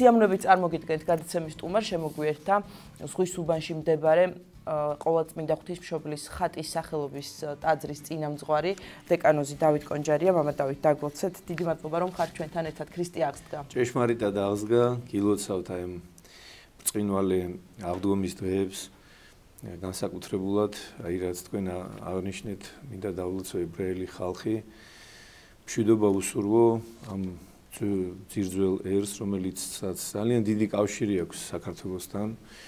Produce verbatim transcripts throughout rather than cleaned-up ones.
სიამოვნებით წარმოგიდგენთ გადაცემის სტუმარ შემოგვიერთდა ზღვის უბანში მდებარე ყოვლადწმინდა ღვთისმშობლის ხატის სახელობის ტაძრის წინამძღვარი დეკანოზი დავით კონჯარია. მამა დავით, დაგლოცეთ. დიდი მადლობა რომ ხართ ჩვენთან ერთად. ქრისტე აღსდგა. ჭეშმარიტად აღსდგა. გილოცავთ აი ამ ბრწყინვალე აღდგომის დღეებს განსაკუთრებულად, აი რაც თქვენ აღნიშნეთ, მინდა დავლოცო ებრაელი ხალხი. მშვიდობა უსურვო ამ ძირძველ ერს, რომელიც ძალიან დიდი კავშირი აქვს საქართველოსთან.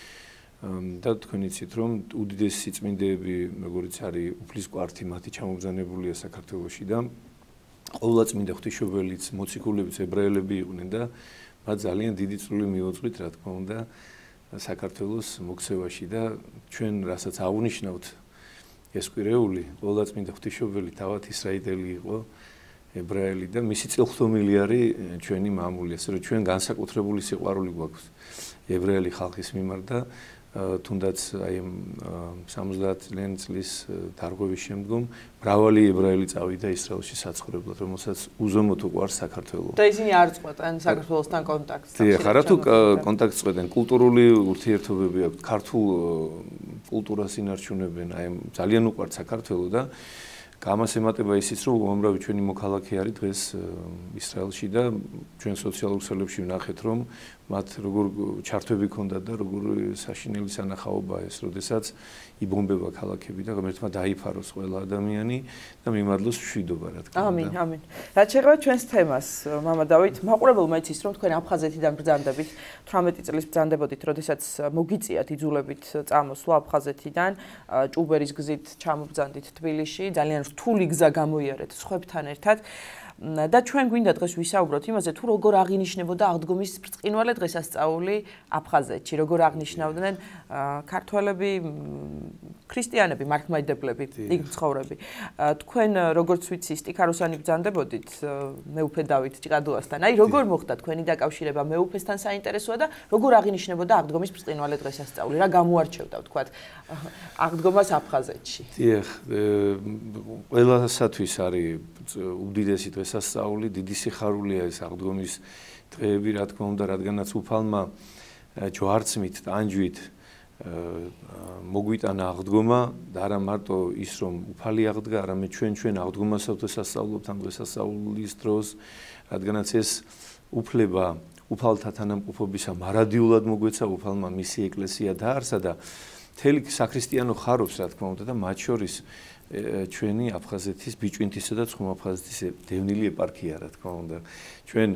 და თქვენ იცით რომ უდიდესი სიწმინდეები, როგორც არის უფლისკვართი, მათი ჩამობრძანებულია საქართველოში და ყოვლადწმინდა ღვთისმშობელიც, მოციქულებიც ებრაელები იყვნენ და მათ ძალიან დიდი წვლილი მიუძღვით, რა თქმა უნდა, საქართველოს მოქცევაში და ჩვენ რასაც აღნიშნავთ ეს კვირეული, ყოვლადწმინდა ღვთისმშობელი თავად ისრაელი იყო, ებრაელი და მისი წილხდომილი არის ჩვენი მამული, ასე რომ ჩვენ განსაკუთრებული სიყვარული გვაქვს ებრაელი ხალხის მიმართ და თუნდაც აი სამოცდაათი წლის დარღვევის შემდგომ მრავალი ებრაელი წავიდა ისრაელში საცხოვრებლად, რომელსაც უზომოდ უყვარს საქართველო. და ისინი არ წყვეტენ საქართველოსთან კონტაქტს. დიახ, არათუ კონტაქტს წყვეტენ, კულტურული ურთიერთობები აქვს, ქართულ კულტურას ინარჩუნებენ, აი ძალიან უყვართ საქართველო და გამას ემატება ისიც, რომ უამრავი ჩვენი მოქალაქე არის დღეს ისრაელში და ჩვენ სოციალურ ქსელებში ვნახეთ, რომ მათ როგორ ჩართვები ჰქონდათ და როგორ საშინელი სანახაობა ეს, როდესაც იბომბება ქალაქები და ღმერთმა დაიფაროს ყველა ადამიანი და მიმადლოს მშვიდობა, რა თქმა უნდა. ამინ, ამინ. რაც შეეხება ჩვენს თემას, მამა დავით, მაყურებელმა იცის, რომ თქვენ აფხაზეთიდან ბრძანდებით, თვრამეტი წლის ბრძანდებოდით, როდესაც მოგიწიათ იძულებით წამოსვლა აფხაზეთიდან, ჭუბერის გზით ჩამობრძანდით თბილისში, ძალიან რთული გზა გამოიარეთ სხვებთან ერთად. და ჩვენ გვინდა დღეს ვისაუბროთ იმაზე, თუ როგორ აღინიშნებოდა აღდგომის ბრწყინვალე დღესასწაული აფხაზეთში, როგორ აღნიშნავდნენ ქართველები, ქრისტიანები, მართლმადიდებლები, იქ მცხოვრები. თქვენ როგორც ვიცი, სტიქაროსანი ბრძანდებოდით მეუფე დავით ჭყადუასთან. აი როგორ მოხდა თქვენი დაკავშირება მეუფესთან საინტერესოა და როგორ აღინიშნებოდა აღდგომის ბრწყინვალე დღესასწაული? რა გამოარჩევდა ვთქვათ აღდგომას აფხაზეთში? დიახ, ყველასათვის არის უდიდესი დღესასწაული, დიდი სიხარულია ეს აღდგომის დღეები, რა თქმა უნდა, რადგანაც უფალმა ჯვარცმით, ტანჯვით მოგვიტანა აღდგომა და არა მარტო ის რომ უფალი აღდგა, არამედ ჩვენ ჩვენ აღდგომასაც ვესასწავლობთ ამ დღესასწაულის დროს, რადგანაც ეს უფლება უფალთა თანამყოფობისა მარადიულად მოგვეცა უფალმა მისი ეკლესია დაარსა და მთელი საქრისტიანო ხარობს, რა თქმა უნდა, და მათ შორის ჩვენი აფხაზეთის, ბიჭვინთისა და ცხუნ აფხაზეთის დევნილი ეპარქია, რა თქმა უნდა. ჩვენ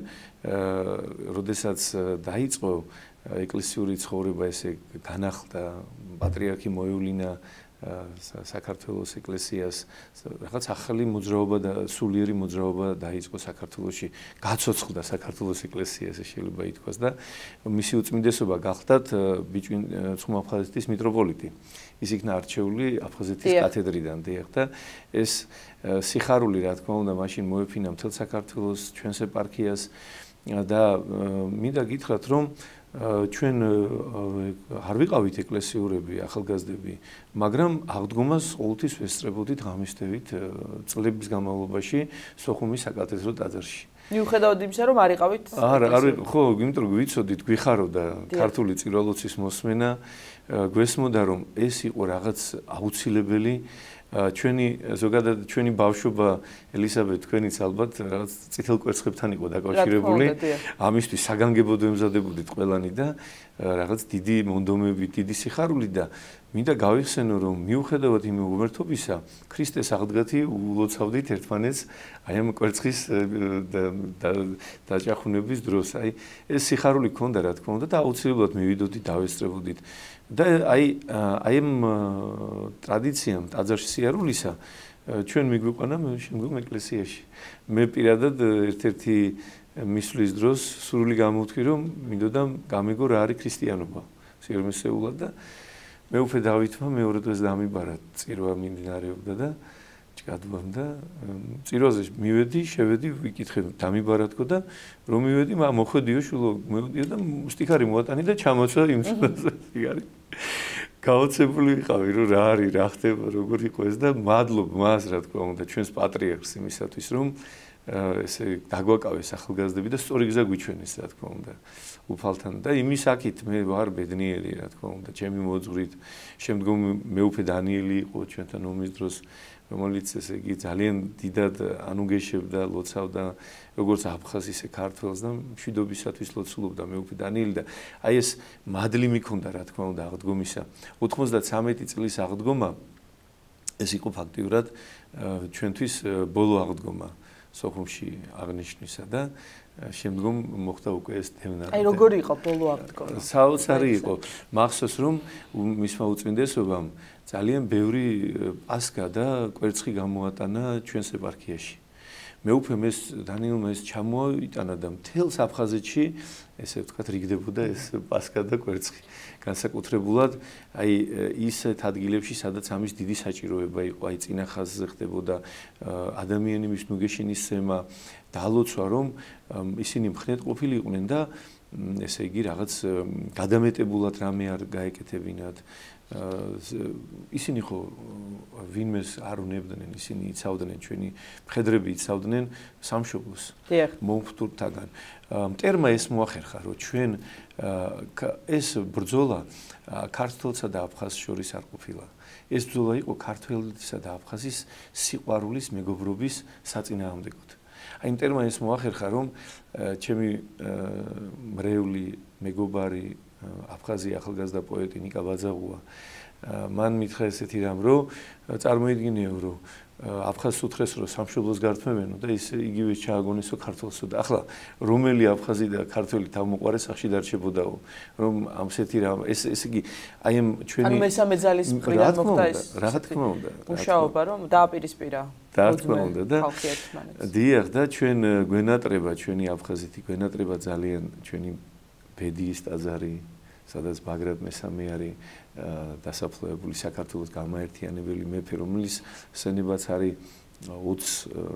როდესაც დაიწყო ეკლესიური ცხოვრება, ესე განახლდა, პატრიარქი მოევლინა საქართველოს ეკლესიას, რაღაც ახალი მოძრაობა და სულიერი მოძრაობა დაიწყო საქართველოში, გაცოცხლდა საქართველოს ეკლესია, ესე შეიძლება ითქვას და მისი უწმინდესობა გახდათ ბიჭვინ ცხუნ აფხაზეთის მიტროპოლიტი. ის იქნა არჩეული აფხაზეთის კათედრიდან, დიახ და ეს სიხარული, რა თქმა უნდა, მაშინ მოეფინა მთელ საქართველოს, ჩვენს ეპარქიას და მინდა გითხრათ, რომ ჩვენ არ ვიყავით ეკლესიურები, ახალგაზრდები, მაგრამ აღდგომას ყოველთვის ვესწრებოდით ღამისდევით წლების განმავლობაში სოხუმის საკათედრო ტაძარში. მიუხედავად იმისა, რომ არ იყავით? არა, არ ხო, იმიტომ რომ ვიცოდით, გვიხაროდა ქართული წირვა-ლოცვის მოსმენა, გვესმოდა რომ ეს იყო რაღაც აუცილებელი ჩვენი ზოგადად ჩვენი ბავშვობა ელისაბედ თქვენიც ალბათ რაღაც წითელ კვერცხებთან იყო დაკავშირებული. ამისთვის საგანგებოდ ემზადებოდით ყველანი და რაღაც დიდი მონდომებით, დიდი სიხარული და მინდა გავიხსენო რომ მიუხედავად იმ უღმრთობისა, ქრისტეს აღდგათი ულოცავდით ერთმანეთს აი ამ კვერცხის დაჭახუნების დროს. აი ეს სიხარული ქონდა, რა თქმა უნდა და აუცილებლად მივიდოდით, დავესწრებოდით. და აი აი ამ ტრადიციამ ტაძარში სიარულისა ჩვენ მიგვიყვანა შემდგომ ეკლესიაში. მე პირადად ერთ-ერთი მისვლის დროს სრული გამოვთქვი რომ მინდოდა გამიგო რა არის ქრისტიანობა სიარმისეულად და მეუფე დავითმა მეორე დღეს დამიბარა წირვა მიმდინარეობდა და ჭკადვამ და წირვაზე მივედი, შევედი, ვიკითხე დამიბარა თქო და რომ მივედი, მოხვედიო შულო, მივედიო და სტიქარი მოატანი და ჩამოწვა იმ სტიქარი. გაოცებული ვიყავი რომ რა არის, რა ხდება, როგორ იყო ეს და მადლობ მას, რა თქმა უნდა, ჩვენს პატრიარქს იმისათვის, რომ ესე დაგვაკავეს ახალგაზრდები და სწორი გზა გვიჩვენეს, რა თქმა უნდა, უფალთან და იმის აქით მე ვარ ბედნიერი, რა თქმა უნდა, ჩემი მოძღვრით. შემდგომ მეუფე დანიელი იყო ჩვენთან ომის დროს, რომელიც ესე იგი ძალიან დიდად ანუგეშებდა, ლოცავდა როგორც აფხაზს ისე ქართველს და მშვიდობისათვის ლოცულობდა მეუფე დანიელი და აი ეს მადლი მიქონდა, რა თქმა უნდა, აღდგომისა. ოცდამეცი წლის აღდგომა ეს იყო ფაქტიურად ჩვენთვის ბოლო აღდგომა სოხუმში აღნიშნვისა და შემდგომ მოხდა უკვე ეს დევნა. აი როგორი იყო ბოლო აღდგომა? საოცარი იყო. მახსოვს რომ მისმა უწმინდესობამ ძალიან ბევრი პასკა და კვერცხი გამოატანა ჩვენს ეპარქიაში. მეუფემ ეს დანიელმა ეს ჩამოიტანა და მთელს აფხაზეთში ესე ვთქვათ რიგდებოდა ეს პასკა და კვერცხი. განსაკუთრებულად აი ისეთ ადგილებში, სადაც ამის დიდი საჭიროება იყო, აი წინა ხაზზე ხდებოდა ადამიანების ნუგეშინის სემა, დალოცვა, რომ ისინი მხნედ ყოფილი იყვნენ და ესე იგი რაღაც გადამეტებულად რამე არ გაეკეთებინათ. ისინი ხო ვინმეს არ უნებდნენ, ისინი იცავდნენ, ჩვენი მხედრები იცავდნენ სამშობლოს მომხდურთაგან. მტერმა ეს მოახერხა, რომ ჩვენ ეს ბრძოლა ქართველსა და აფხაზს შორის არ ყოფილა. ეს ბრძოლა იყო ქართველისა და აფხაზის სიყვარულის, მეგობრობის საწინააღმდეგოდ. აი მტერმა ეს მოახერხა, რომ ჩემი მრევლი მეგობარი აფხაზი ახალგაზრდა პოეტი ნიკა ბაძაღუა მან მითხრა ესეთი რამ, რომ წარმოიდგინეო, რომ აფხაზს უთხრეს, რომ სამშობლოს გართმევენო და ის იგივე ჩააგონესო ქართველსო და ახლა რომელი აფხაზი და ქართველი თავმოყარე სახში დარჩებოდაო, რომ ამსეთი რამ ეს ესე იგი აი ამ ჩვენი ანუ მესამე ძალის მხრიდან მოხდა ეს რა თქმა უნდა მუშაობა, რომ დააპირისპირა რა თქმა უნდა და დიახ და ჩვენ გვენატრება ჩვენი აფხაზეთი გვენატრება ძალიან ჩვენი ბედიის ტაძარი, სადაც ბაგრატ მესამე არის დასაფლავებული საქართველოს გამაერთიანებელი მეფე, რომლის სენებაც არის ოცი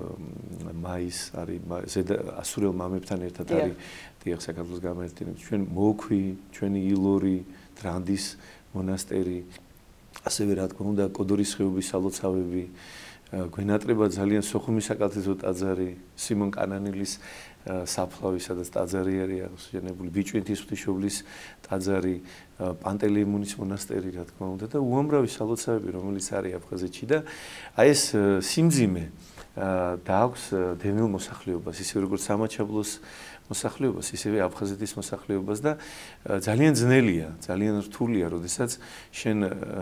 მაისს არის ზედა ასურელ მამებთან ერთად არის დიახ საქართველოს გამაერთიანებელი. ჩვენ მოქვი, ჩვენი ილორი, დრანდის მონასტერი, ასევე რა თქმა უნდა კოდორის ხეობის სალოცავები, გვენატრება ძალიან სოხუმის საკათედრო ტაძარი, სიმონ კანანილის საფლავი, სადაც ტაძარი არის აღსანიშნავი, ბიჭვინთის ღვთისმშობლის ტაძარი, პანტელეიმონის მონასტერი, რა თქმა უნდა და უამრავი სალოცავები, რომელიც არის აფხაზეთში და აი ეს სიმძიმე დააქვს დევნილ მოსახლეობას, ისე როგორც სამაჩაბლოს მოსახლეობას, ისევე აფხაზეთის მოსახლეობას და ძალიან ძნელია, ძალიან რთულია, როდესაც შენ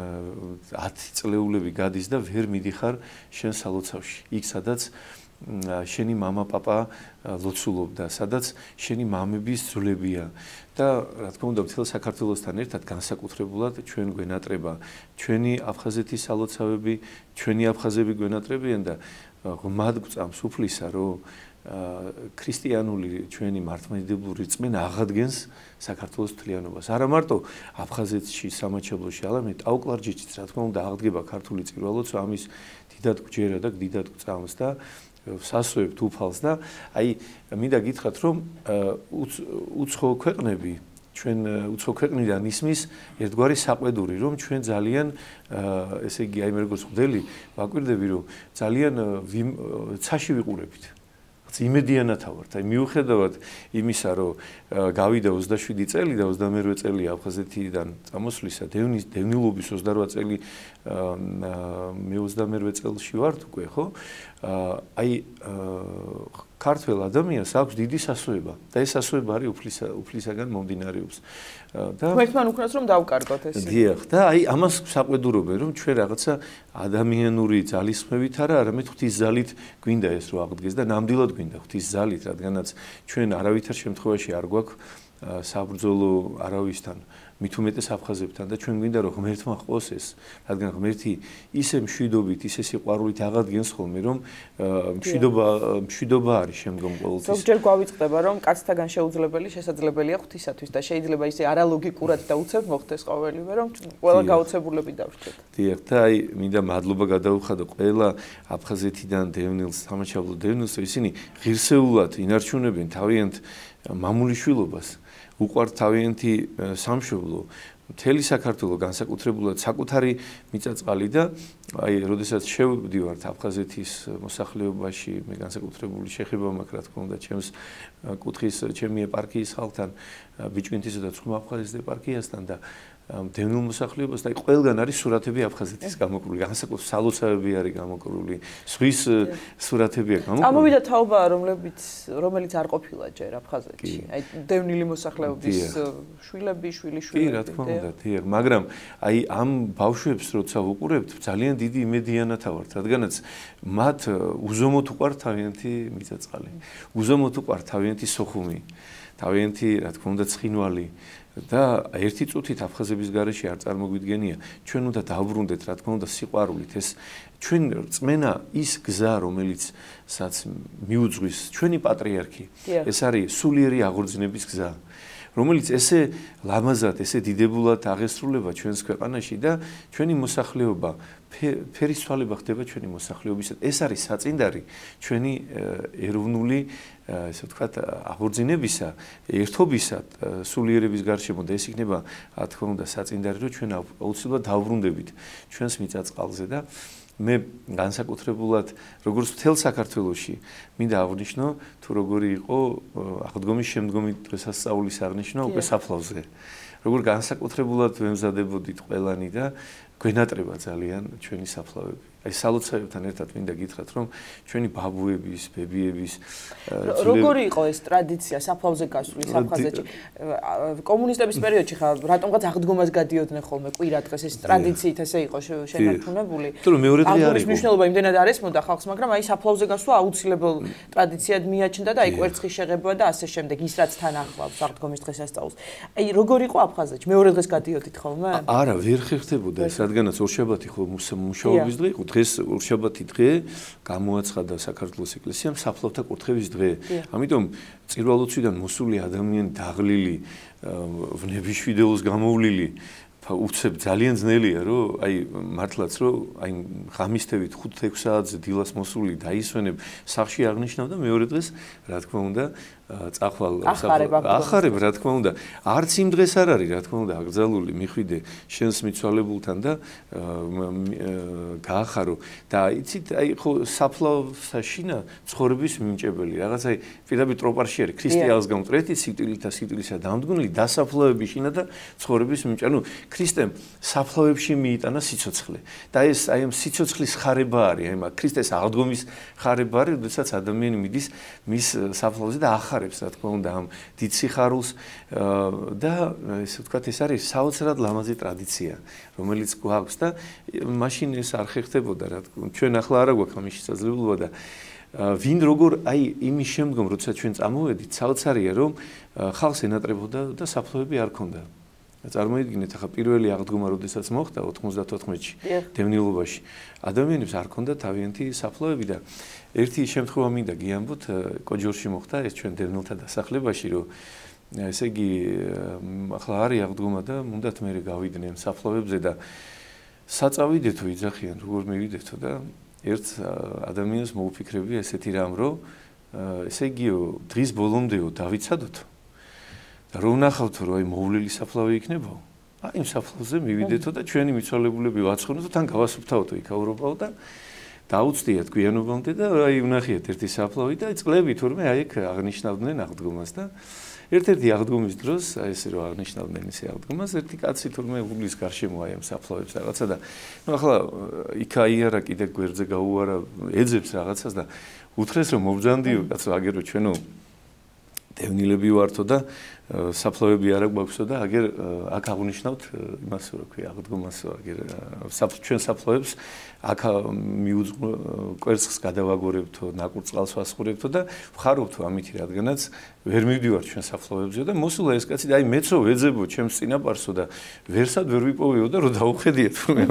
ათი წლეულები გადის და ვერ მიდიხარ შენ სალოცავში, იქ სადაც შენი мама, папа ლოცულობდა, სადაც შენი მამების ძვლებია და რა თქმა უნდა მთელ საქართველოსთან ერთად განსაკუთრებულად ჩვენ გვენატრება, ჩვენი აფხაზეთის სალოცავები, ჩვენი აფხაზები გვენატრებიან და ღმად გვწამს უფლისა, რომ ქრისტიანული ჩვენი მართლმადიდებლური რწმენა აღადგენს საქართველოს მთლიანობას. არა მარტო აფხაზეთში, სამაჩაბლოში, არამედ ტაო-კლარჯეთშიც, რა თქმა უნდა, აღდგება ქართული წირვა-ლოცვა, ამის დიდად გვჯერა და დიდად გვწამს და სასვევთ უფალს და აი მინდა გითხრათ, რომ უცხო ქვეყნები ჩვენ უცხო ქვეყნიდან ისმის ერთგვარი საყვედური, რომ ჩვენ ძალიან ესე იგი აი მე როგორც მღვდელი ვაკვირდები, რომ ძალიან ცაში ვიყურებით. იმედიანად ავართ. აი მიუხედავად იმისა, რომ გავიდა ოცდაშვიდი წელი და ოცდამერვე წელი აფხაზეთიდან წამოსვლისა, დევნის დევნილობის ოცდარვა წელი მე ოცდამერვე წელში ვართ უკვე, ხო? აი ქართველ ადამიანს აქვს დიდი სასუება და ეს სასუება არის უფლისა უფლისაგან მომდინარეობს. და ერთმან უკრავს რომ დავკარგოთ ეს. დიახ, და აი ამას საყვედურობენ, რომ ჩვენ რაღაცა ადამიანური ძალისხმევით არა, არამედ ღვთის ძალით გვინდა ეს რო აღდგეს და ნამდვილად გვინდა ღვთის ძალით, რადგანაც ჩვენ არავითარ შემთხვევაში არ გვაქვს საბრძოლო არავისთან, მით უმეტეს აფხაზებთან და ჩვენ გვინდა რომ ღმერთმა ყოს ეს, რადგან ღმერთი ისე მშვიდობით, ისე სიყვარულით აღადგენს ხოლმე, რომ მშვიდობა მშვიდობა არის შემდგომ ყოველთვის. ზოგჯერ გვავიწყდება, რომ კაცთაგან შეუძლებელი შესაძლებელია ღვთისათვის და შეიძლება ისე არალოგიკურად და უცებ მოხდეს ყოველივე, რომ ყველა გაოცებულები დავრჩეთ. დიახ, და აი მინდა მადლობა გადაუხადო ყველა აფხაზეთიდან დევნილს, სამაჩაბლო დევნილს, ისინი ღირსეულად ინარჩუნებენ თავიანთ მამული შვილობას. უყვართ თავიანთი სამშობლო, მთელი საქართველო განსაკუთრებულად საკუთარი მიწა-წყალი და აი როდესაც შევდივართ აფხაზეთის მოსახლეობაში მე განსაკუთრებული შეხება მაქვს რა თქმა უნდა ჩემს კუთხის ჩემი ეპარქიის ხალხთან ბიჭვინთისა და ცხმა აფხაზეთის ეპარქიასთან და დევნილ მოსახლეობას და აი ყველგან არის სურათები აფხაზეთის გამოკრული განსაკუთრებით სალოცავები არის გამოკრული ზღვის სურათები აქვს გამოკრული ამოვიდა თაობა რომლებიც რომელიც არ ყოფილა ჯერ აფხაზეთში აი დევნილი მოსახლეობის შვილები შვილიშვილები კი რა თქმა უნდა დიახ მაგრამ აი ამ ბავშვებს როცა ვუყურებთ ძალიან დიდი იმედიანად ავართ რადგანაც მათ უზომოდ უყვართ თავიანთი მიწა-წყალი უზომოდ უყვართ თავიანთი სოხუმი თავიანთი რა თქმა უნდა ცხინვალი და ერთი წუთით აფხაზების გარეშე არ წარმოგვიდგენია ჩვენ უნდა დავბრუნდეთ რა თქმა უნდა სიყვარულით ეს ჩვენ რწმენა ის გზა რომელიც საც მიუძღვის ჩვენი პატრიარქი ეს არის სულიერი აღორძინების გზა რომელიც ესე ლამაზად ესე დიდებულად აღესრულება ჩვენს ქვეყანაში და ჩვენი მოსახლეობა ფერისცვალება ხდება ჩვენი მოსახლეობისად ეს არის საწინდარი ჩვენი ეროვნული ესე ვთქვათ აღორძინებისა ერთობისა სულიერების გარშემო და ეს იქნება რა თქმა უნდა საწინდარი რომ ჩვენ აუცილებლად დავბრუნდებით ჩვენს მიწა-წყალზე და მე განსაკუთრებულად როგორც მთელ საქართველოში მინდა აღვნიშნო თუ როგორი იყო აღდგომის შემდგომი დღესასწაულის აღნიშვნა უკვე საფლავზე როგორ განსაკუთრებულად ვემზადებოდით ყველანი და გვენატრება ძალიან ჩვენი საფლავები აი სალოცავებთან ერთად მინდა გითხრათ რომ ჩვენი ბაბუების ბებიების როგორი იყო ეს ტრადიცია საფლავზე გასვლის აფხაზეთში კომუნისტების პერიოდში ხა რატომღაც აღდგომას გადიოდნენ ხოლმე კვირა დღეს ეს ტრადიციით ესე იყო შენარჩუნებული თუ მეორე დღე არის მნიშვნელობა იმდენად არ ესმოდა ხალხს მაგრამ აი საფლავზე გასვლა აუცილებელ ტრადიციად მიაჩნდა და აი კვერცხის შეღება და ასე შემდეგ ის რაც თან ახლავს აღდგომის დღესასწაულს აი როგორი იყო აფხაზეთში მეორე დღეს გადიოდით ხოლმე არა ვერ ხერხდებოდა ეს რადგანაც ორშაბათი ხო მუშაობის დღე იყო დღეს ორშაბათი დღე გამოაცხადა საქართველოს ეკლესიამ საფლავთა კურთხევის დღე. ამიტომ წირვალოცვიდან მოსული ადამიანი დაღლილი ვნებიშვიდეულს გამოვლილი უცებ ძალიან ძნელია რომ აი მართლაც რომ აი ღამისთევით ხუთ-ექვს საათზე დილას მოსული დაისვენებ სახში აღნიშნავ და მეორე დღეს რა თქმა უნდა წახვალ ახარებ რა თქმა უნდა არც იმ დღეს არ არის რა თქმა უნდა აკრძალული მიხვიდე შენს მიცვალებულთან და გაახარო და იცით აი ხო საფლავსაშინა ცხოვრების მიმჭებელი რაღაც აი პირდაპირ ტროპარში არის ქრისტიანს გამტრეთი სიტვილით და სიტვილისა დამდგმელი დასაფლავების შინა და ცხოვრების მიმჭებელი ნუ ქრისტემ საფლავებში მიიტანა სიცოცხლე და ეს აი ამ სიცოცხლის ხარება არის აი მაგ ქრისტეს აღდგომის ხარება არის როდესაც ადამიანი მიდის მის საფლავზე და ახარებს რა თქმა უნდა ამ დიდ სიხარულს და ესე ვთქვათ ეს არის საოცრად ლამაზი ტრადიცია რომელიც გვაქვს და მაშინ ეს არ ხერხდებოდა რა თქმა უნდა ჩვენ ახლა არა გვაქვს ამის შესაძლებლობა და ვინ როგორ აი იმის შემდგომ როცა ჩვენ წამოვედით საოცარია რომ ხალხს ენატრებოდა და საფლავები არ ქონდა წარმოიდგინეთ ახლა პირველი აღდგომა როდესაც მოხდა ოთხმოცდათოთხმეტში დევნილობაში ადამიანებს არ ქონდა თავიანთი საფლავები და ერთი შემთხვევა მინდა გიამბოთ კოჯორში მოხდა ეს ჩვენ დევნილთა დასახლებაში რომ ესე იგი ახლა არის აღდგომა და უნდათ მე გავიდნენ საფლავებზე და საწავიდეთო იძახიან როგორ მივიდეთო და ერთ ადამიანს მოუფიქრებია ესეთი რამ რომ ესე იგიო დღის ბოლომდეო დავიცადოთ და რომ ნახავთო რომ აი მოვლილი საფლავი იქნებაო აი იმ საფლავზე მივიდეთო და ჩვენი მიცვალებულები ვაცხოვნოთ თან გავასუფთავთო იქ ევროპაო და დაუწდიათ გვიანობამდე და აი ვნახიათ ერთი საფლავი და წლები თურმე აი ეგ აღნიშნავდნენ აღდგომას და ერთ-ერთი აღდგომის დროს აი ესე რომ აღნიშნავდნენ ისე აღდგომას ერთი კაცი თურმე უგლის გარშემო აი ამ საფლავებს რაღაცა და ნუ ახლა იქ აიარა კიდე გვერდზე გაუარა ეძებს რაღაცას და უთხრეს რომ მობრძანდიო კაცო აგერო ჩვენო დევნილები ვართო და საფლავები არა გვაქვსო და აგერ აქ აღნიშნავთ იმას რა ქვია აღდგომასო აგერ ჩვენ საფლავებს აქ მიუძღ კვერცხს გადავაგორებთო ნაკურწყალს ვასხურებთო და ვხარობთო ამითი რადგანაც ვერ მივდივართ ჩვენ საფლავებზე და მოსულა ეს კაცი და აი მეცო ვეძებო ჩემს წინაპარსო და ვერსად ვერ ვიპოვეო და რომ დაუხედიათ თურმე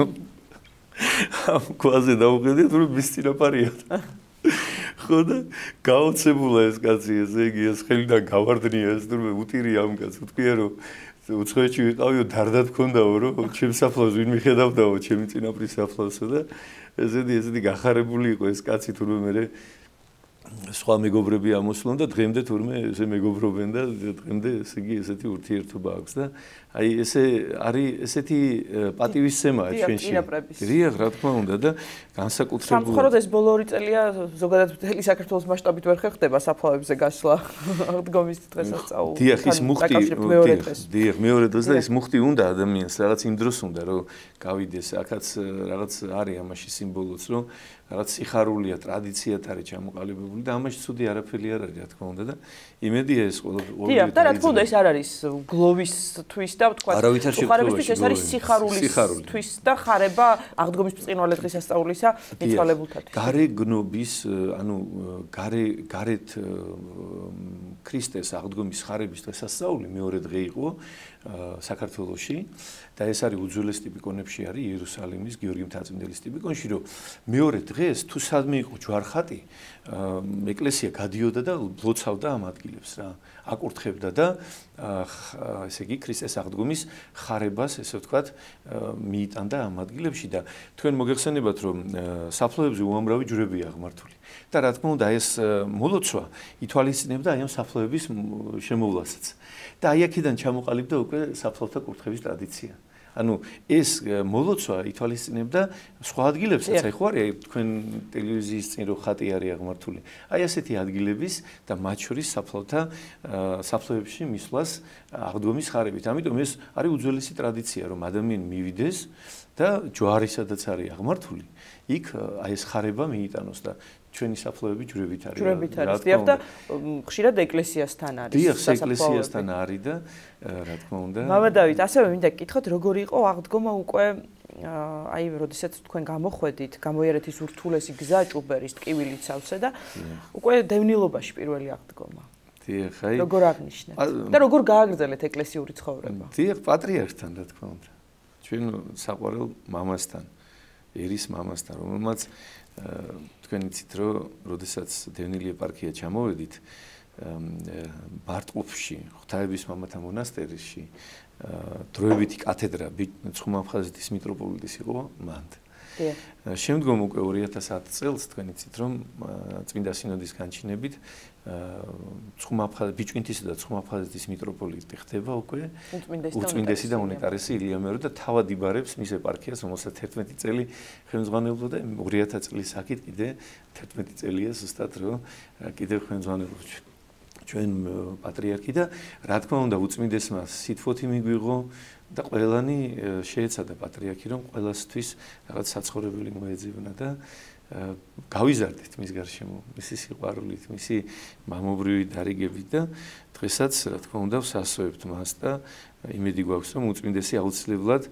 ამ ქვაზე დაუხედიათ რომ მის წინაპარია ხო და გაოცებულა ეს კაცი ესე იგი ეს ხელიდან გავარდნია ეს თურმე უტირია ამ კაცს ვთქვია რომ უცხოეთში ვიყავიო დარდად გქონდაო რომ ჩემ საფლავს ვინ მიხედავდაო ჩემი წინაპრის საფლავსო და ესეთი ესეთი გახარებული იყო ეს კაცი თურმე მე სხვა მეგობრები ამოსვლან და დღემდე თურმე ესე მეგობრობენ და დღემდე ესე იგი ესეთი ურთიერთობა აქვს და აი ესე არის ესეთი პატივისცემაა ჩვენში. დიახ, რა თქმა უნდა და განსაკუთრებულად სამწუხაროდ ეს ბოლო ორი წელია ზოგადად მთელი საქართველოს მასშტაბით ვერ ხერხდება საფლავებზე გასვლა აღდგომის დღესასწაულს. დიახ, ის მუხტი დიახ, მეორე დღეს და ის მუხტი უნდა ადამიანს რაღაც იმ დროს უნდა რომ გავიდეს, აქაც რაღაც არის ამაში სიმბოლოც რომ რაღაც სიხარულია, ტრადიციად არის ჩამოყალიბებული და ამაში ცუდი არაფერი არ არის, რა თქმა უნდა და იმედია ეს ყველა ორი. დიახ, და რა თქმა უნდა ეს არ არის გლოვისთვის და თქვა ხარებისთვის ეს არის სიხარულისთვის და ხარება აღდგომის ბრწყინვალე დღესასწაულისა მიცვალებულთათვის. გარე გნობის, ანუ გარე გარეთ ქრისტეს აღდგომის ხარების დღესასწაული მეორე დღე იყო საქართველოში და ეს არის უძველეს ტიპიკონებში არის იერუსალიმის გიორგი მთაწმიდელის ტიპიკონში რომ მეორე დღეს თუ სადმე იყო ჯვარხატი ეკლესია გადიოდა და ლოცავდა ამ ადგილებს რა აკურთხებდა და ესე იგი ქრისტეს აღდგომის ხარებას ესე ვთქვათ მიიტანდა ამ ადგილებში და თქვენ მოგეხსენებათ რომ საფლავებზე უამრავი ჯვრებია აღმართული და რა თქმა უნდა ეს მოლოცვა ითვალისწინებდა აი ამ საფლავების შემოვლასაც და აი აქედან ჩამოყალიბდა უკვე საფლავთა კურთხევის ტრადიცია. ანუ ეს მოლოცვა ითვალისწინებდა სხვა ადგილებსაც, აი ხო არის თქვენ ტელევიზიის წინ რო ხატი არის აღმართული. აი ასეთი ადგილების და მათ შორის საფლავთა საფლავებში მისვლას აღდგომის ხარებით. ამიტომ ეს არის უძველესი ტრადიცია, რომ ადამიანი მივიდეს და ჯვარი სადაც არის აღმართული, იქ აი ეს ხარება მიიტანოს და ჩვენი საფლავები ჯვრებით არის. ჯვრებით არის. დიახ და ხშირად ეკლესიასთან არის. დიახ, ეკლესიასთან არის და რა თქმა უნდა. მამა დავით, ასევე მინდა გკითხოთ, როგორი იყო აღდგომა უკვე აი, როდესაც თქვენ გამოხვედით, გამოიარეთ ის ურთულესი გზა ჭუბერის ტკივილით სავსე და უკვე დევნილობაში პირველი აღდგომა. დიახ, აი. როგორ აღნიშნეთ? და როგორ გააგრძელეთ ეკლესიური ცხოვრება? დიახ, პატრიარქთან, რა თქმა უნდა. ჩვენ საყვარელ მამასთან, ერის მამასთან, რომელმაც თქვენ იცით რომ როდესაც დევნილი ეპარქია ჩამოვედით ბარტყუფში ღვთაების მამათა მონასტერში დროებითი კათედრა ცხუმაფხაზეთის მიტროპოლიტის იყო მანდ. შემდგომ უკვე ორი ათას ათი წელს თქვენ იცით რომ წმინდა სინოდის განჩინებით ცხუმაფხაზ ბიჭვინთისა და ცხუმაფხაზეთის მიტროპოლიტი ხდება უკვე უწმინდესი და უნეტარესი ილია მეორე და თავად იბარებს მის ეპარქიას რომელსაც თერთმეტი წელი ხელმძღვანელობდა და ორი ათას წლის აქეთ კიდე თერთმეტი წელია ზუსტად რომ კიდე ხელმძღვანელობს ჩვენ პატრიარქი და რა თქმა უნდა უწმინდესმა სიტყვოთი მიგვიღო და ყველანი შეეცადა პატრიარქი რომ ყველასთვის რაღაც საცხოვრებელი მოეძებნა და გავიზარდეთ მის გარშემო მისი სიყვარულით, მისი მამობრივი დარიგებით და დღესაც რა თქმა უნდა ვსასწრებთ მას და იმედი გვაქვს რომ უწმინდესი აუცილებლად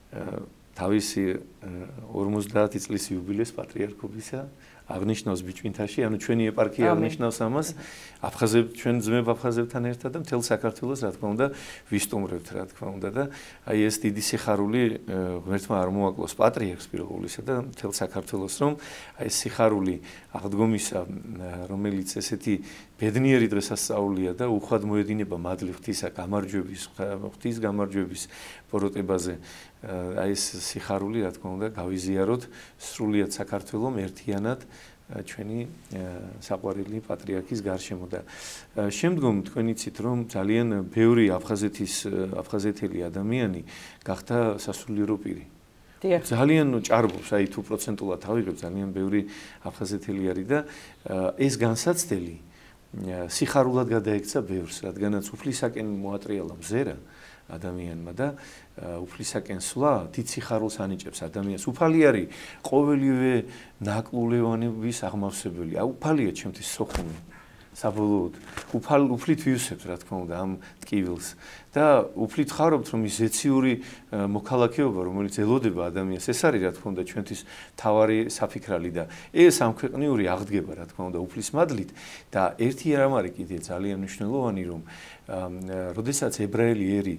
თავისი ორმოცდაათი წლის იუბილეს პატრიარქობისა აღნიშნავს ბიჭვინთაში, ანუ ჩვენი ეპარქია აღნიშნავს ამას, აფხაზებ ჩვენ ძმებ აფხაზებთან ერთად და მთელ საქართველოს რა თქმა უნდა ვისტუმრებთ რა თქმა უნდა და აი ეს დიდი სიხარული ღმერთმა არ მოაკლოს პატრიარქს პირველ ყოვლისა და მთელ საქართველოს რომ აი ეს სიხარული აღდგომისა რომელიც ესეთი ბედნიერი დღესასწაულია და უხვად მოედინება მადლი ღვთისა გამარჯვების ღვთის გამარჯვების პოროტებაზე აი ეს სიხარული რა თქმა უნდა გავიზიაროთ სრულიად საქართველოს ერთიანად ჩვენი საყვარელი პატრიარქის გარშემო და შემდგომ თქვენ იცით რომ ძალიან ბევრი აფხაზეთის აფხაზეთელი ადამიანი გახდა სასულიერო პირი. ძალიან ჭარბობს, აი თუ პროცენტულად ავიღებ ძალიან ბევრი აფხაზეთელი არის და ეს განსაცდელი სიხარულად გადაექცა ბევრს, რადგანაც უფლისაკენ მოატრიალა მზერა ადამიანმა და უფლისაკენ სვლა დიდ სიხარულს ანიჭებს ადამიანს. უფალი არის ყოველივე ნაკლულევანების აღმავსებელი. უფალია ჩემთვის სოხუმი. საბოლოოდ უფალ უფლით ვივსებთ რა თქმა უნდა ამ ტკივილს და უფლით ხარობთ რომ ის ზეციური მოქალაქეობა რომელიც ელოდება ადამიანს ეს არის რა თქმა უნდა ჩვენთვის თავარი საფიქრალი და ეს ამ ქვეყნიური აღდგება რა თქმა უნდა უფლის მადლით და ერთი რამ არის კიდე ძალიან მნიშვნელოვანი რომ როდესაც ებრაელი ერი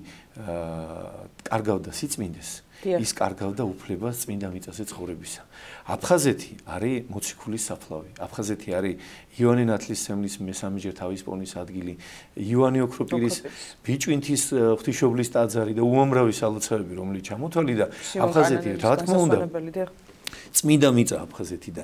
კარგავდა სიწმინდეს ის კარგავდა უფლებას წმინდა მიწაზე ცხოვრებისა. აფხაზეთი არის მოციქულის საფლავი. აფხაზეთი არის იოანე ნათლისმცემლის მესამეჯერ თავის პოვნის ადგილი, იოანე ოქროპირის ბიჭვინთის ღვთისმშობლის ტაძარი და უამრავი სალოცავები, რომლით ჩამოთვალი და აფხაზეთი რა თქმა უნდა წმინდა მიწა აფხაზეთიდან.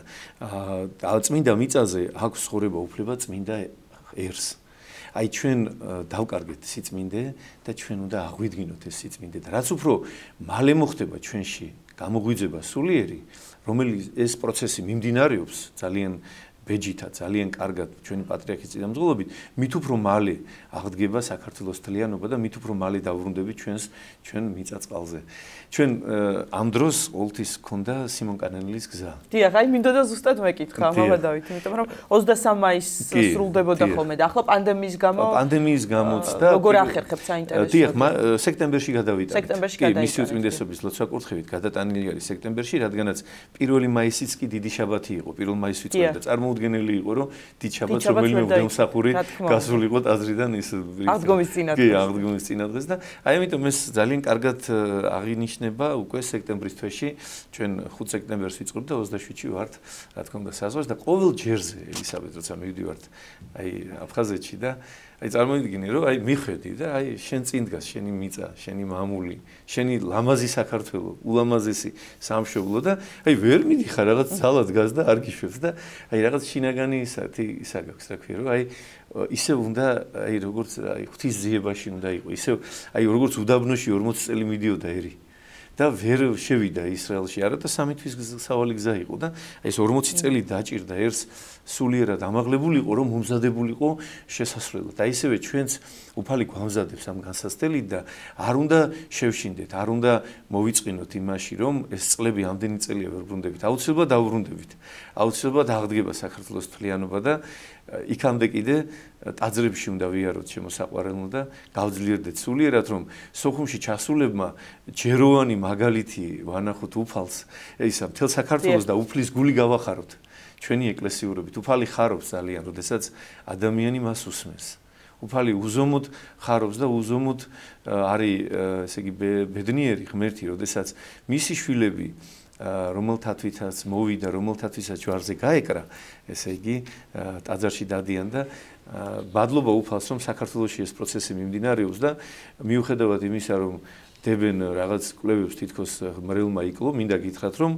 აა წმინდა მიწაზე აქვს ცხოვრება უფლება წმინდა ერს. აი ჩვენ დავკარგეთ სიწმინდე და ჩვენ უნდა აღვიდგინოთ ეს სიწმინდე და რაც უფრო მალე მოხდება ჩვენში გამოგვიძება სულიერი, რომელიც ეს პროცესი მიმდინარეობს ძალიან ბეჯითა, ძალიან კარგად ჩვენი პატრიარქის წინამძღოლობით, მით უფრო მალე აღდგება საქართველოს თლიანობა და მით უფრო მალე დავბრუნდებით ჩვენს ჩვენ მიწა-წყალზე. ჩვენ ამ დროს ყოველთვის გქონდა სიმონ კანელის გზა. დიახ, აი მინდოდა ზუსტად მეკითხა, მამა დავით, იმიტომ რომ ოცდასამ მაისს სრულდებოდა ხოლმე და ახლა პანდემიის გამო პანდემიის გამოც და როგორ ახერხებთ საინტერესო? დიახ, სექტემბერში გადავიტანეთ. სექტემბერში კი, მისი უწმინდესობის ლოცვა კურთხევით გადატანილი არის სექტემბერში, რადგანაც პირველი მაისიც კი დიდი შაბათი იყო, პირველ მაისს ვიწყებდა და წარმოუდგენელი იყო, რომ დიდ შაბათს რომელიმე უდემსახური გასულიყო ტაძრიდან ის აღდგომის წინადღეს. კი, აღდგომის წინადღეს და აი ამიტომ ეს ძალიან კარგად აღინიშნება უკვე სექტემბრის თვეში, ჩვენ ხუთ სექტემბერს ვიწყებთ და ოცდაშვიდში ვართ, რა თქმა უნდა, საზღვარს და ყოველ ჯერზე ელისაბედ როცა მივდივართ აი აფხაზეთში და აი წარმოიდგინე რომ აი მიხვედი და აი შენ წინ დგას შენი მიწა, შენი მამული, შენი ლამაზი საქართველო, ულამაზესი სამშობლო და აი ვერ მიდიხარ რაღაც ძალა დგას და არ გიშვებს და აი რაღაც შინაგანი ისეთი ისა გაქვს რა ქვია რომ აი ისევ უნდა აი როგორც აი ღვთისძიებაში უნდა იყო, ისევ აი როგორც უდაბნოში ორმოცი წელი მიდიოდა ერი და ვერ შევიდა ისრაელში არა და სამი თვის სავალი გზა იყო და აი ეს ორმოცი წელი დაჭირდა ერს სულიერად ამაღლებულიყო რომ მომზადებულიყო შესასვლელად. აი ისევე ჩვენც უფალი გვამზადებს ამ განსასწრებით და არ უნდა შევშინდეთ, არ უნდა მოვიწყინოთ იმაში რომ ეს წლები ამდენი წელია ვერ ბრუნდებით. აუცილებლად დავბრუნდებით. აუცილებლად აღდგება საქართველოს თლიანობა და იქამდე კიდე ტაძრებში უნდა ვიაროთ შემოსაყვარელნო და გავძლიერდეთ სულიერად რომ სოხუმში ჩასულებმა ჯეროვანი მაგალითი ვანახოთ უფალს ისა მთელ საქართველოს და უფლის გული გავახაროთ ჩვენი ეკლესიურობით. უფალი ხარობს ძალიან, როდესაც ადამიანი მას უსმენს. უფალი უზომოდ ხარობს და უზომოდ არის ესე იგი ბედნიერი ღმერთი, როდესაც მისი შვილები რომელთათვისაც მოვიდა, რომელთათვისაც ჯვარზე გაეკრა, ესე იგი ტაძარში დადიან და ბადლობა უფალს რომ საქართველოში ეს პროცესი მიმდინარეობს და მიუხედავად იმისა რომ დებენ რაღაც კვლევებს თითქოს მრევლმა იკლო, მინდა გითხრათ რომ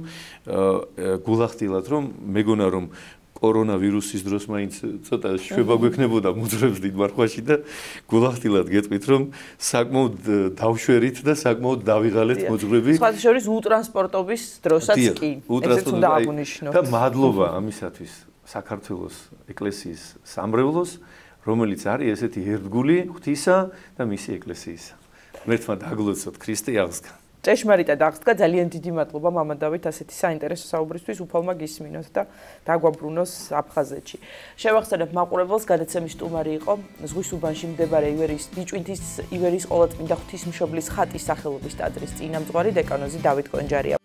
გულახდილად რომ მეგონა რომ კორონავირუსის დროს მაინც ცოტა შვება გვექნებოდა მუძრებს დიდ მარხვაში და გულახდილად გეტყვით რომ საკმაოდ დავშვერით და საკმაოდ დავიღალეთ მოძღვრები. სხვა შორის უტრანსპორტობის დროსაც კი. ესეც უნდა აღნიშნოთ. და მადლობა ამისათვის საქართველოს ეკლესიის სამრევლოს, რომელიც არის ესეთი ერთგული ღვთისა და მისი ეკლესიისა. ღმერთმა დაგლოცოთ ქრისტე აღსდგა. ჭეშმარიტად აღსდგა, ძალიან დიდი მადლობა მამა დავით ასეთი საინტერესო საუბრისთვის, უფალმა გისმინოთ და დაგვაბრუნოს აფხაზეთში. შევახსენებ მაყურებელს, გადაცემის სტუმარი იყო ზღვის უბანში მდებარე ივერიის ბიჭვინთის ივერიის ყოვლადწმინდა ღვთისმშობლის ხატის სახელობის ტაძრის წინამძღვარი დეკანოზი დავით კონჯარია.